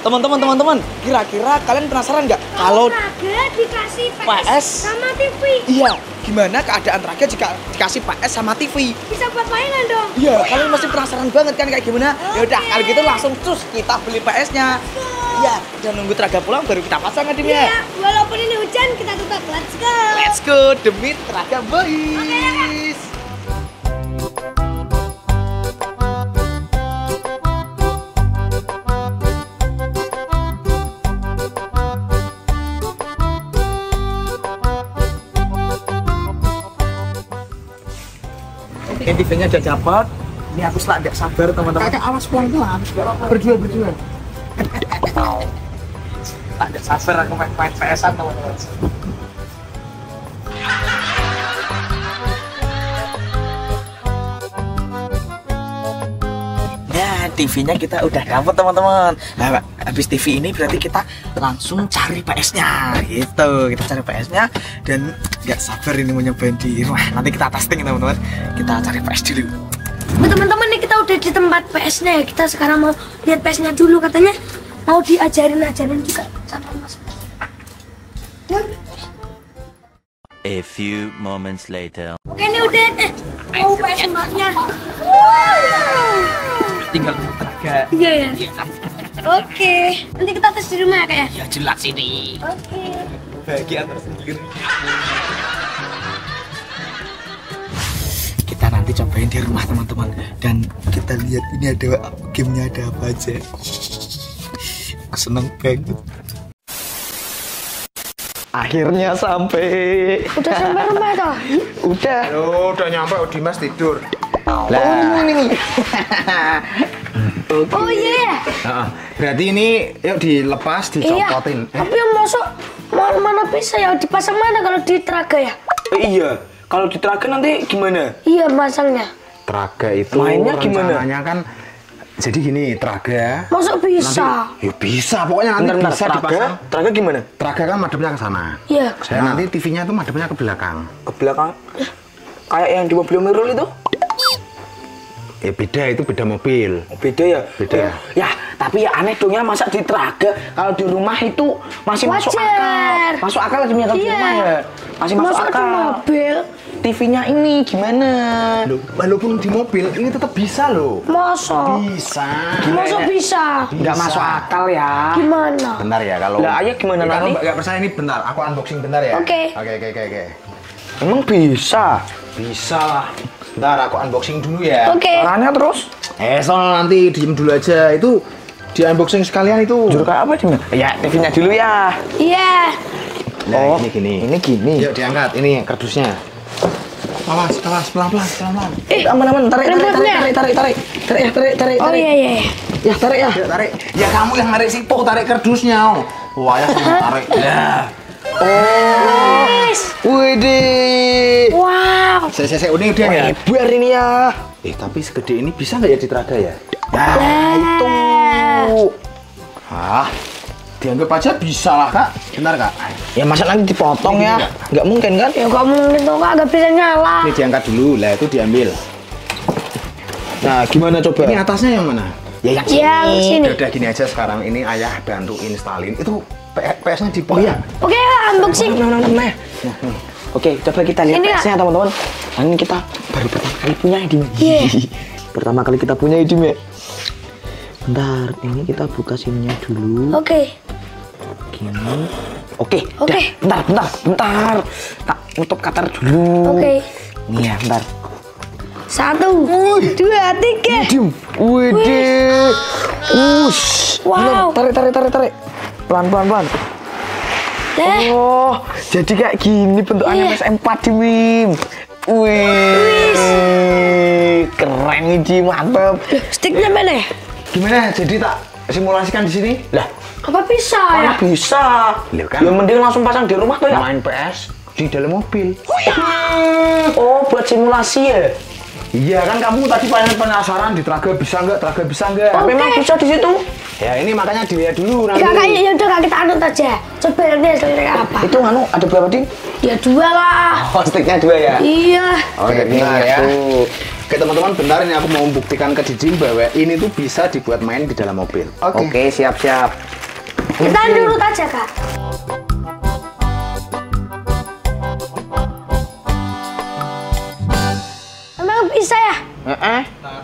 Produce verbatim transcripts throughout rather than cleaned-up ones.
Teman-teman, teman-teman, kira-kira kalian penasaran nggak kalau Traga dikasih P S sama T V? Iya, gimana keadaan Traga jika dikasih P S sama T V? Bisa buat mainan dong? Iya, kalian masih penasaran banget kan kayak gimana? Ya udah, kalau gitu langsung terus kita beli P S-nya. Iya, dan nunggu Traga pulang baru kita pasang ya, Dim ya. Iya, walaupun ini hujan kita tetap let's go. Let's go demi Traga boys. Oke, T V-nya udah dapat. Ini aku setelah tidak sabar teman-teman. Kakak awas pelan-pelan. Berdua berdua. Tak ada sabar aku main main P S-an teman-teman. Nah, T V-nya kita udah dapat teman-teman. Nah, habis T V ini berarti kita langsung cari P S-nya gitu. Kita cari P S-nya dan nggak sabar ini mau nyobain di rumah. Nanti kita testing teman-teman. Kita cari P S dulu. Teman-teman nih kita udah di tempat P S-nya ya. Kita sekarang mau lihat P S-nya dulu, katanya mau diajarin-ajarin juga sama Mas. A few moments later. Oke, ini udah eh mau P S mbaknya. Tinggal Traga. Iya ya. Oke, nanti kita tes di rumah ya kayak. Ya jelas ini. Oke. Bagian tersendiri. Kita nanti cobain di rumah teman-teman dan kita lihat ini ada gamenya ada apa aja. Aku seneng banget. Akhirnya sampai. Udah sampai rumah toh? Udah. Loh, udah nyampe Dimas tidur. Lah, oh, ini. Okay. Oh iya ya. Nah, berarti ini yuk dilepas, dicopotin. Iya. Tapi yang masuk mana mana bisa ya dipasang mana kalau di Traga ya? Eh, iya. Kalau di Traga nanti gimana? Iya masangnya. Traga itu mainnya gimana? Rencananya kan jadi gini, Traga. Masuk bisa. Nanti, ya bisa, pokoknya nanti Bentar, bisa Traga, dipasang. Traga gimana? Traga kan madepnya ke sana. Iya. Saya nanti T V-nya tuh madepnya ke belakang. Ke belakang. Kayak yang di mobil mirror itu? Ya beda, itu beda mobil. Beda ya? Beda. Oh, ya, tapi ya aneh dong ya, masa di Traga kalau di rumah itu masih masuk Wajar. akal. Masuk akal aja kalau di Iya. rumah ya. Masih masuk Masuk akal. di mobil. T V-nya ini gimana? Loh, walaupun di mobil ini tetap bisa loh. Masuk. Bisa. Masuk bisa. Nggak Bisa. masuk akal ya. Gimana? Bentar ya kalau. Lah, ayo gimana Ya, kalau nanti? Mbak nggak percaya ini bentar, aku unboxing bentar ya. Oke. Oke oke oke oke. Emang bisa? Bisa lah. Bentar aku unboxing dulu ya. Oke. Caranya terus? Eh, soal nanti diem dulu aja. Itu di unboxing sekalian itu. Jujur kayak apa sih? Ya, T V-nya dulu ya. Iya. Nah, Oh, ini gini. Ini gini. Yuk diangkat, ini kardusnya. Awas, awas, pelan-pelan, pelan-pelan. Eh, aman-aman, tarik, tarik, tarik, remote-nya. tarik, tarik, tarik, tarik, ya, tarik, tarik, Oh tarik. iya iya. iya. Ya, tarik ya. Yuk tarik. Ya kamu yang narik situ, tarik kardusnya. Wah, ya kamu tarik. Ya. Oh, Yes. widih. Wow. Saya saya saya udah udah ya. Hebat ini ya. Eh, tapi segede ini bisa nggak ya di Traga ya? Nah, itu. Ah, dianggap aja bisa lah, Kak. Bentar, Kak. Ya, masa nanti dipotong Ini ya? gini, Nggak mungkin kan? Ya kamu mungkin tuh kagak bisa nyala. Ini diangkat dulu, lah itu diambil. Nah, gimana coba? Ini atasnya yang mana? Ya, yang Yang sini. sini. Udah, udah gini aja sekarang, ini ayah bantu installin. Itu P S-nya di Oh iya. Oke, unboxing. Nah, nah, nah, nah. Oke, coba kita lihat Ini, Kak. P S-nya teman-teman. Nah, ini kita baru pertama kali punya ini. Iya. Pertama kali kita punya ini, ya. Bentar, ini kita buka SIM-nya dulu. Oke. Gini. Oke, Oke. dah, bentar, bentar, bentar. Tak nutup katar dulu. Oke. Nih ya, bentar. Satu, dua, tiga. Diem. Widih. Ush. Wow. Ini, tarik, tarik, tarik, tarik. Pelan, pelan, pelan. Eh, Oh, jadi kayak gini bentukannya Iya. P S empat, Jim. Wih, keren nih, Jim, mantep. sticknya mana ya? Gimana? Jadi tak simulasikan di sini? Lah, Apa bisa ya? mana bisa? Loh, kan? Ya mending langsung pasang di rumah tuh ya. Main P S di dalam mobil. Oh, buat simulasi ya? Iya kan kamu tadi pengen penasaran di Traga bisa nggak? Traga bisa nggak? Oh. Memang bisa di situ. Ya ini makanya dilihat dulu nanti. Enggak kayaknya ya udah Kak, kita anut aja. Coba nanti hasilnya kayak apa? Itu anu ada berapa, Ding? Ya dua lah. Oh, sticknya dua ya? Iya. Oke, bentar ya. Tuh. Oke teman-teman, bentar ini aku mau membuktikan ke Dijim bahwa ini tuh bisa dibuat main di dalam mobil. Oke, siap-siap. Kita nurut aja, Kak. Emang bisa ya? Heeh.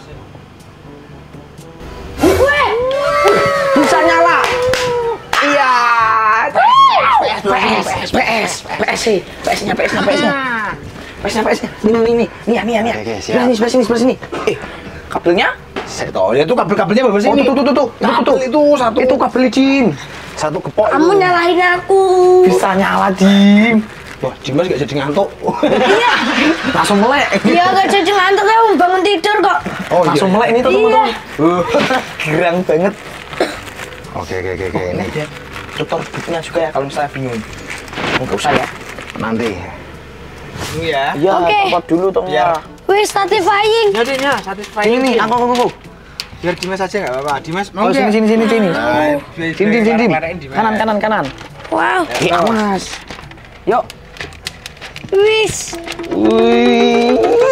Weh. Bisa nyala. Iya. P S, P S, P S sih. P S-nya, P S-nya, P S-nya. P S-nya, P S-nya. Ini, ini, ini. Nih, nih, nih. Oke, siap. Sebelah sini, sebelah sini, sebelah sini. Eh, kabelnya? Saya tahu ya itu kabel-kabelnya bagus Oh, ini. tuh, tuh, tuh, tuh. Itu, tuh. Itu satu. Itu kabel Jim. Satu gepok. Kamu itu. nyalahin aku. Bisa nyala, Jim. Wah, Dimas gak jadi ngantuk. Iya. Langsung melek. Iya, gak jadi ngantuk ya, bangun tidur kok. Oh, Langsung melek ini tuh, Iya. teman-teman. Uh, Girang banget. Oke, oke, oke, oke. Ini Ini dia tutor bukunya juga ya kalau misalnya bingung. Enggak usah ya. nanti. Dulu ya. Iya, Oke. tempat dulu dong ya. Biar- Wih, satisfying. Ya, Din, ya, satisfying. Sini nih, aku, aku, aku. Biar Dimas aja nggak apa-apa. Dimas Oh, sini, sini, sini, sini. Nah, Sini, sini, sini. Kanan, kanan, kanan. Wow. Eh, awas. Yuk. Wis. Wih.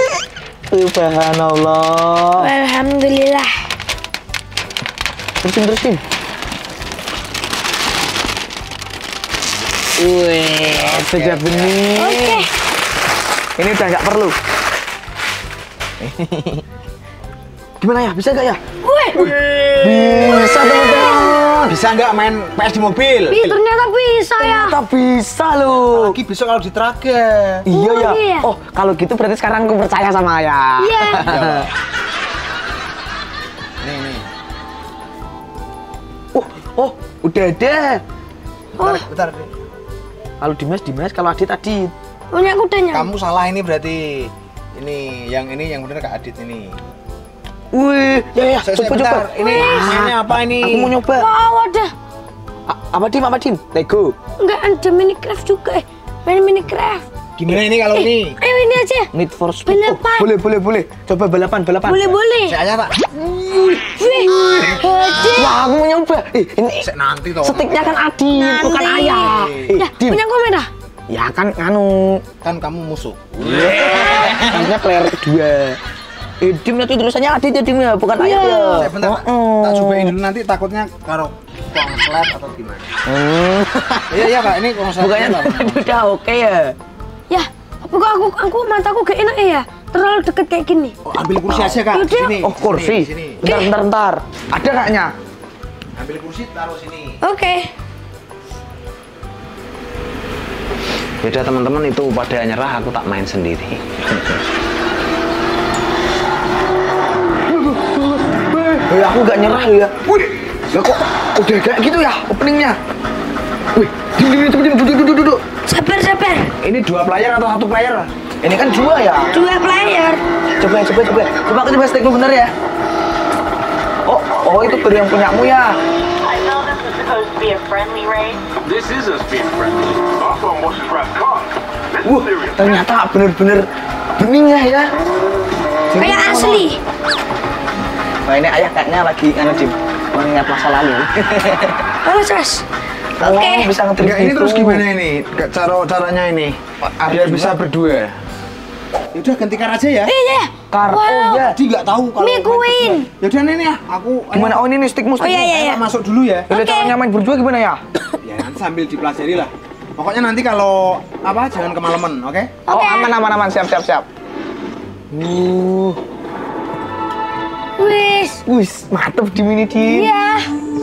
Subhanallah. Alhamdulillah. Terusin, terusin. Wih, sudah benih. Oke. Ini udah nggak perlu. Gimana ya? Bisa nggak ya? Wih. Bisa, teman-teman. Bisa nggak main P S di mobil? Ih, ternyata bisa ya. Ternyata bisa loh. Lagi besok kalau di Traga. Iya Oh, ya. iya. Oh, kalau gitu berarti sekarang aku percaya sama Ayah. Iya. Nih, nih. Oh, oh, udah ada. Oh, Bentar. Kalau Dimas, Dimas. Kalau Adit, Adit. punya kudanya. Kamu salah ini berarti. Ini yang ini yang benar Kak Adit ini. Wih, ya ya, Saya- saya coba coba. bentar. Ini mainnya apa ini? Aku mau nyoba. Wow, ada. A- apa Dim, apa Dim? Lego. Enggak ada Minecraft juga. Eh, main Minecraft. Gimana ini kalau ini? Ayo ini aja. Need for Speed. Oh, Balapan. boleh, boleh, boleh. Coba balapan, balapan. Boleh, boleh. Saya aja, Pak. Wih, Hadi. Wah, aku mau nyoba. Eh, ini Saya nanti toh. sticknya kan Adit, bukan Ayah. Eh, Ya, Dim. punya kamera. Ya kan, anu. Kan kamu musuh. Kannya player kedua. Eh, Dim nanti tulisannya Adit ya, Dim ya, bukan Ayah ya. Saya bentar, Pak. Oh, Tak oh. cobain dulu nanti takutnya karo konslet atau gimana. Hmm. Iya, iya, Pak. Ini konslet. Bukannya udah oke ya. Ya, tapi kok aku aku mataku gak enak ya. Terlalu deket kayak gini. Oh, ambil kursi aja, Kak. Yaudah. Sini. Oh, kursi. Sini, sini. Bentar, bentar, bentar. Ada kayaknya. Ambil kursi taruh sini. Oke. Beda teman-teman, itu pada nyerah, aku tak main sendiri. Eh, aku gak nyerah ya. Wih, ya kok udah kayak gitu ya openingnya. Wih, dim, dim, dim, dim, duduk, duduk, duduk. Sabar, sabar. Ini dua player atau satu player? Ini kan dua ya. Dua player. Coba, coba, coba. Coba aku coba stick lu bener ya. Oh, oh itu baru yang punyamu ya. I know this is supposed to be a friendly race. This is us being friendly. Also, almost as fast car. This Wuh, is serious. ternyata bener-bener bening ya ya. Kayak asli. Nah ini ayah kayaknya lagi anu Dim, mengingat masa lalu. Terus, terus. Oh, Oke. bisa ngetrip Enggak, ini gitu. terus gimana ini? Cara caranya ini biar bisa berdua. Ya udah ganti kar aja ya. Eh, ya. Kar, oh Wow. iya. Jadi nggak tahu kalau Mi main Queen. berdua. Ya udah nih nih ya, aku Gimana? Oh ini nih stickmu, Oh iya, stickmu. iya, iya. ayo masuk dulu ya. Udah Oke. caranya main berdua gimana ya? Ya nanti sambil dipelajari lah. Pokoknya nanti kalau apa jangan kemalaman, oke? Oh Oke. aman aman aman, siap siap siap. Uh, Wis. wis mantep di mini Dim. Iya.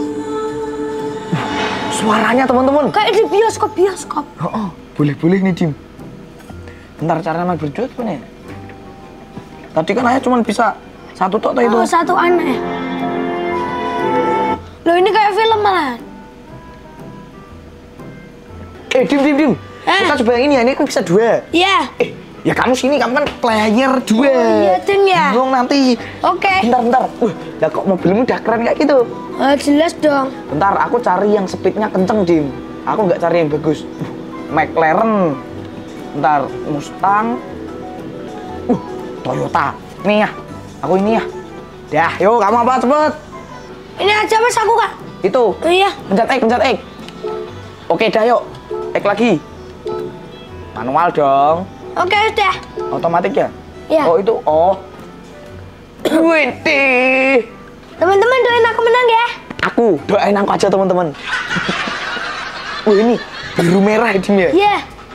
Suaranya teman-teman. Kayak di bioskop, bioskop. Oh, oh, boleh boleh nih Dim. Bentar, caranya main berdua gimana ya? Tadi kan ayah cuma bisa satu tok toh itu. Oh, satu anak ya. Loh, ini kayak film malah. Eh Dim Dim Dim. Eh. Kita coba yang ini ya, ini kan bisa dua. Iya. Eh, ya kamu sini, kamu kan player dua. Oh, iya, Din, ya. Bingung nanti. Oke. Bentar, bentar. Wah, lah kok mobilmu udah keren kayak gitu? Oh, jelas dong. Bentar, aku cari yang speednya kenceng, Dim. Aku nggak cari yang bagus. Uh, McLaren. Bentar, Mustang. Uh, Toyota. Nih ya, aku ini ya. Dah, yuk kamu apa cepet? Ini aja mas aku kak. Itu. Oh, iya. Pencet X, pencet X. Oke, dah yuk. X lagi. Manual dong. Oke udah. Otomatis ya? Iya. Oh itu, oh. Wih, Teman-teman doain aku menang ya. aku doain aku aja teman-teman. Wah ini biru merah ya Dim ya? Iya.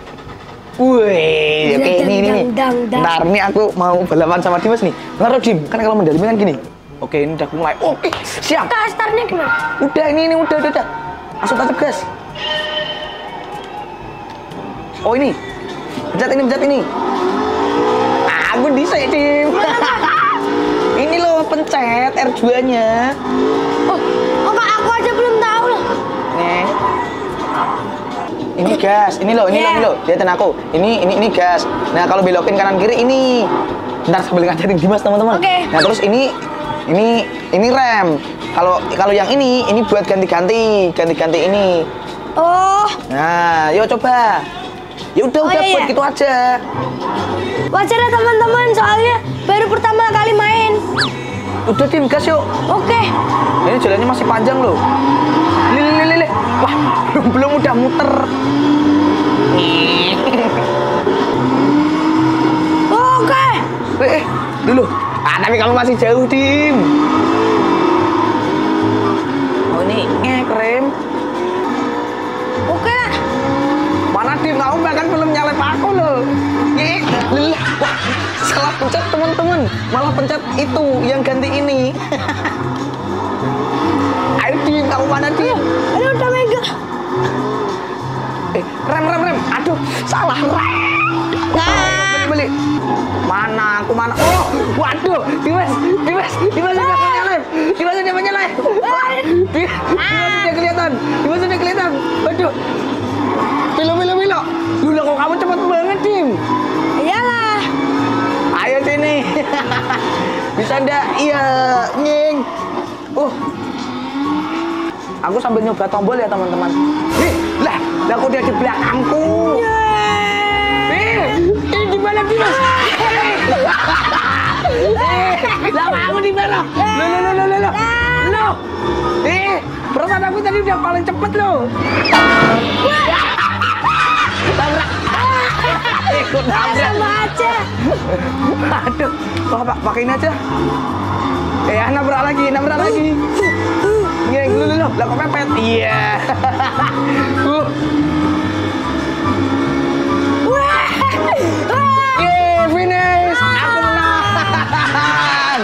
Wih, oke ini ini nih. Dang, dang, dang. Ntar nih aku mau balapan sama Dimas nih. Ntar Dim, kan kalau mendalami kan gini. Oke ini udah mulai. Oke siap. Kak, startnya gimana? Udah ini ini udah udah udah. Langsung tancap gas. Oh ini, pencet ini pencet ini. Ah, aku bisa Dim. Ini loh pencet R dua nya. Oh, oh Kak, aku aja belum tahu loh. Nih. Ini gas, ini loh, ini Yeah. loh, ini loh. Lihatin aku. Ini ini ini gas. Nah, kalau belokin kanan kiri ini. Ntar sambil ngajarin Dimas teman-teman. Oke. Nah, terus ini ini ini rem. Kalau kalau yang ini ini buat ganti-ganti, ganti-ganti ini. Oh, Nah, yuk coba. Ya udah Oh, udah iya, buat iya. gitu aja. wajar ya teman-teman, soalnya baru pertama kali main. Udah Dim, gas yuk. Oke. Ini jalannya masih panjang loh. Lili lili lili. Wah, belum belum udah muter. Oke. Eh, eh, dulu. Ah, tapi kamu masih jauh, Dim. Oh, ini ngek rem. Oke. Mana Dim? Kamu bahkan belum nyalip aku loh. Ngek. Lili. Wah, salah pencet teman-teman. Malah pencet itu yang ganti ini. Ayo Dim, kamu mana Dim? Aduh, udah mega. Eh, rem rem rem. Aduh, salah rem. Beli beli. Mana aku mana? Oh, waduh, Dimas, Dimas, Dimas udah menyalip, Dimas udah menyalip. Dimas sudah kelihatan, Dimas sudah kelihatan. Waduh, pilo pilo pilo. Dulu kok kamu cepet banget Dim. Iyalah. Ayo sini. Bisa ndak? Iya, nying. Uh, aku sambil nyoba tombol ya teman-teman. Ih, lah, lah kok dia di belakangku. Eh, ini di mana Dimas? Eh, lah kamu di mana? Lo lo lo lo lo lo. Lo. Eh, perasaan aku tadi udah paling cepet lo. Tabrak. Ikut nabrak. Sama aja. Aduh, wah pak, pakai ini aja. Eh, nabrak lagi, nabrak lagi. Ngeng, lu lu lu, lah kok mepet? Iya. Uh. Yeay, finish! Aku menang!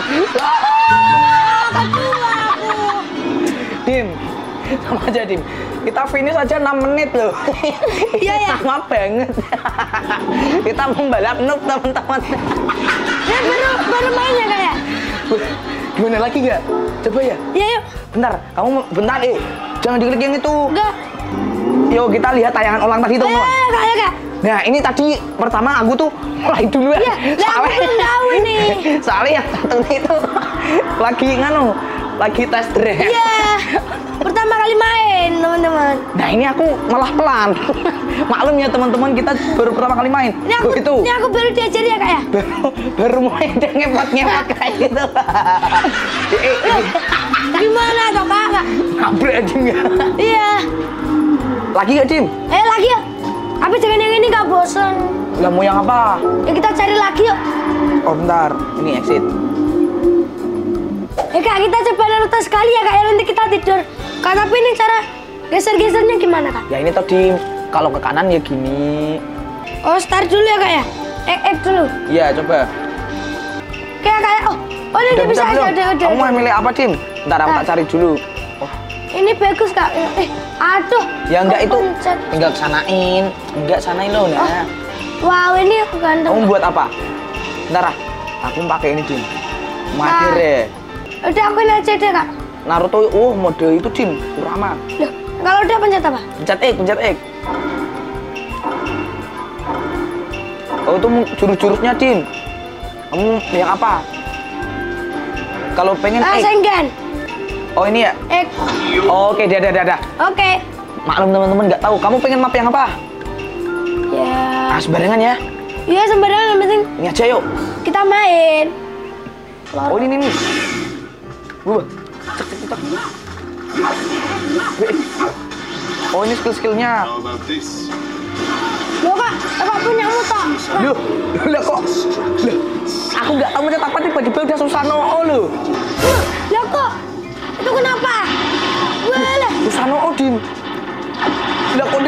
Dim, sama aja Dim. Kita finish aja enam menit loh. Iya, ya. Lama banget. Kita membalap noob teman-teman. Ya baru baru main ya kayak. Gimana lagi gak? Coba ya. Ya yuk. Bentar, kamu bentar eh. Jangan diklik yang itu. Enggak. Yuk kita lihat tayangan ulang tadi Ayo, teman-teman. ayo, kak, ayo, kak. Nah ini tadi pertama aku tuh mulai dulu ya. Iya, lah, aku belum tahu ini. Soalnya yang satu itu lagi nganu, lagi tes drive. Iya. Pertama kali main, teman-teman. Nah ini aku malah pelan. Maklum ya teman-teman, kita baru pertama kali main. Ini aku, Begitu. ini aku baru diajari ya kak ya. Baru, baru mulai dia ngepot-ngepot kayak gitu. eh, eh, eh. Gimana toh kak? Kak? Nabrak aja nggak? Iya. Lagi gak Dim? Eh lagi ya. Tapi jangan yang ini kak, bosan. Lah mau yang apa? Ya kita cari lagi yuk. Oh bentar, ini exit. Eh kak, kita coba rute sekali ya kak ya, nanti kita tidur. Kak, tapi ini cara geser-gesernya gimana kak? Ya ini tadi kalau ke kanan ya gini. Oh start dulu ya kak ya? Eh, eh dulu. Iya coba. Oke ya kak ya. Oh, oh ini udah, bisa aja, belum? udah, udah. Kamu mau udah. milih apa Dim? Ntar aku Ah. tak cari dulu. Oh, Ini bagus kak. Eh, aduh. ya enggak kok itu. pencet? Enggak sanain. Enggak sanain loh nah. Wow, ini aku ganteng. Kamu buat apa? Ntar ah, aku pakai ini Dim. Mahir Ah. ya. Udah aku ini aja deh kak. Naruto, oh mode itu Dim, Kurama. Loh, kalau udah pencet apa? Pencet X, pencet X. Oh itu jurus-jurusnya Dim. Kamu yang apa? Kalau pengen Ah, X. Sengan. Oh ini ya? Eh, Oh, oke, dah, dah, dah, dah. oke. Maklum teman-teman nggak tahu. Kamu pengen map yang apa? Ya. Ah, sembarangan ya. Iya sembarangan, yang penting Ini aja yuk. kita main. Oh ini nih. Buh. Cek cek cek. Oh ini skill-skillnya. How about this? Loh kak, kakak punya motor. Loh, loh kok? Loh, aku nggak tahu macet apa tiba-tiba udah Susano loh. Loh kok? Itu kenapa? Walah. Susano Dim. Loh kok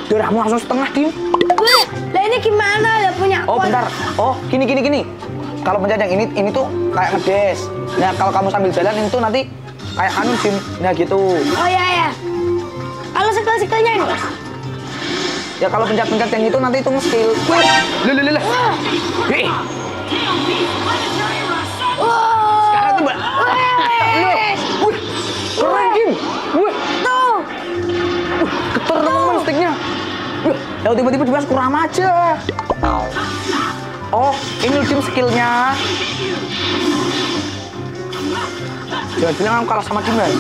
darahmu langsung setengah, Dim. Weh, lah ini gimana ya punya Oh, kuat? bentar. Oh, gini gini gini. Kalau pencet yang ini ini tuh kayak ngedes. Nah, kalau kamu sambil jalan itu nanti kayak anu, Dim. Nah, gitu. Oh iya ya. Kalau skill-skillnya ini? Ya kalau pencet-pencet yang itu nanti itu nge-skill. Lho lho lho. Hei. Wow. Sekarang tuh, Mbak. Weh. Wih, keren, Dim. Wih, Tuh. getar teman-teman sticknya. Wih, ya tiba-tiba dibahas kurang aja. Oh, ini Dim skillnya. Jangan bilang kamu kalah sama Dimas.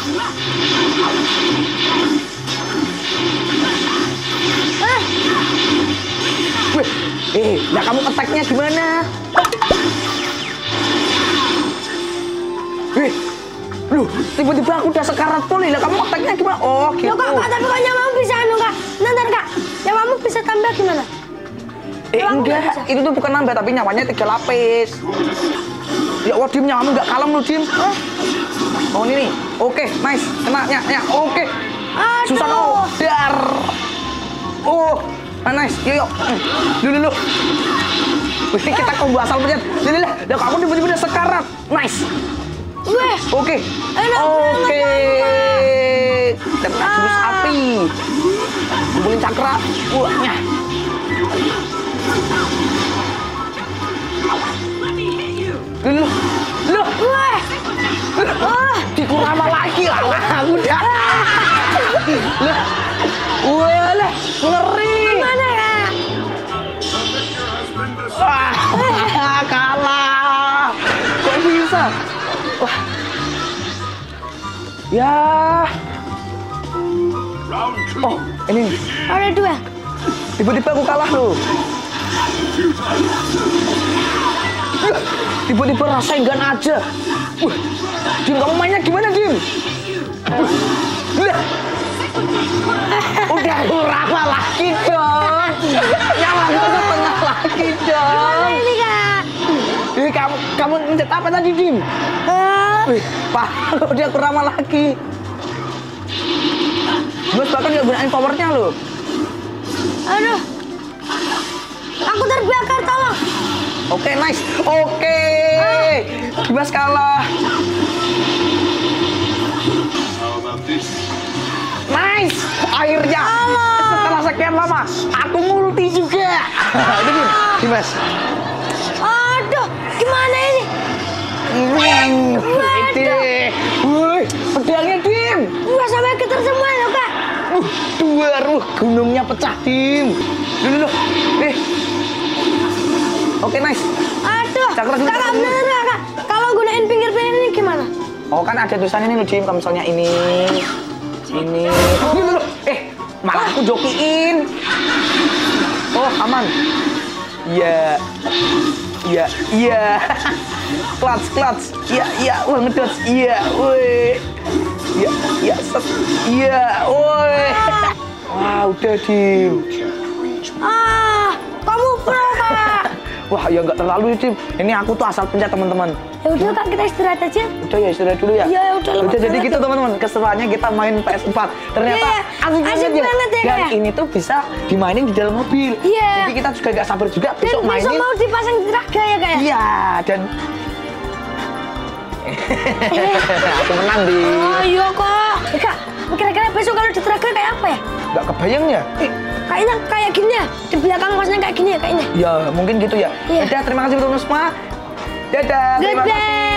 Ah. Wih, eh, nah kamu attack-nya gimana? Wih, lu tiba-tiba aku udah sekarat pulih, lah kamu attack-nya gimana? Oh, gitu. Loh, kak, kak, tapi kok nyawamu bisa anu kak? Nanti kak, nyawamu bisa tambah gimana? Eh, Nyawamu enggak, nggak bisa? itu tuh bukan nambah, tapi nyawanya tiga lapis. Ya, wah, Dim, nyawamu nggak kalem lu, Dim. Hah? Oh, ini nih. Oke, nice. Kena, ya, ya, oke. Aduh. Susah, oh, dar. Oh, ah, nice. Yuk, yuk. Lu, lu, lu. Wih, kita combo asal pencet. Lili, lah, lah kamu tiba-tiba udah sekarat. Nice. Weh. Oke. Enak Oke. banget, Kena Ah. jurus api. Kumpulin cakra. Wah, nyah. Lu, lu, Weh. Wah. dikurama lagi lah. Wah, udah. Lah, wah, lah, ngeri. Gimana ya? Wah, kalah. Kok bisa? Wah. Ya. Round two. Oh, ini nih. Ada dua. Tiba-tiba aku kalah loh. Tiba-tiba rasa enggan aja. Wah, Dim, kamu mainnya gimana, Dim? Wah, lah. Udah kurama lagi dong. Yang lagi setengah lagi dong. Gimana ini kak? Ini kamu kamu mencet apa tadi, Dim? Ah. Wih, Pak, udah kurama lagi. Mas bahkan nggak gunain powernya loh. Aduh. Aku terbakar, tolong. Oke, nice. Oke. Dimas kalah. How about this? Nice. Akhirnya setelah sekian lama aku multi juga. Ini Dim, Dimas. Aduh, gimana ini? Weng. Ide. Wih, pedangnya, Dim. Wah, sampai getar semua loh kak. Uh, dua ruh gunungnya pecah, Dim. Dulu, dulu. Eh. Oke, nice. Aduh, Cakra dulu, kakak cakra dulu. bener nggak, kak? Kalau gunain pinggir-pinggir ini gimana? Oh, kan ada tulisannya nih, Dim. Kalau misalnya ini, ini. Oh, dulu, dulu. Eh, malah aku jokiin. Oh, aman. Iya. Iya, iya. Clutch, clutch. Iya, iya. Wah, ngedodge. Iya, woi. Iya, iya, set. Iya, woi. Wah, udah, Dim. Ah, kamu pro kak. Wah, ya nggak terlalu, Dim. Ini aku tuh asal pencet, teman-teman. Ya udah kak, kita istirahat aja. Udah ya, istirahat dulu ya. Iya, ya udah, Udah, jadi istirahat gitu, ya. teman-teman. Keseruannya kita main P S empat. Ternyata Iya, asik asik banget ya. banget ya, Dan Kak. ini tuh bisa dimainin di dalam mobil. Iya. Jadi kita juga nggak sabar juga Dan besok besok mainin. mau dipasang di raga ya kak ya? Iya, dan aku menang di. Oh iya kok. Eh, kak, kira-kira besok kalau di raga kayak apa ya? Nggak kebayang ya? Eh, kayaknya kayak gini ya. Di belakang masnya kayak gini ya kayaknya. Ya, mungkin gitu ya. Iya. Dadah, terima kasih teman-teman semua. Dadah, terima kasih. Goodbye.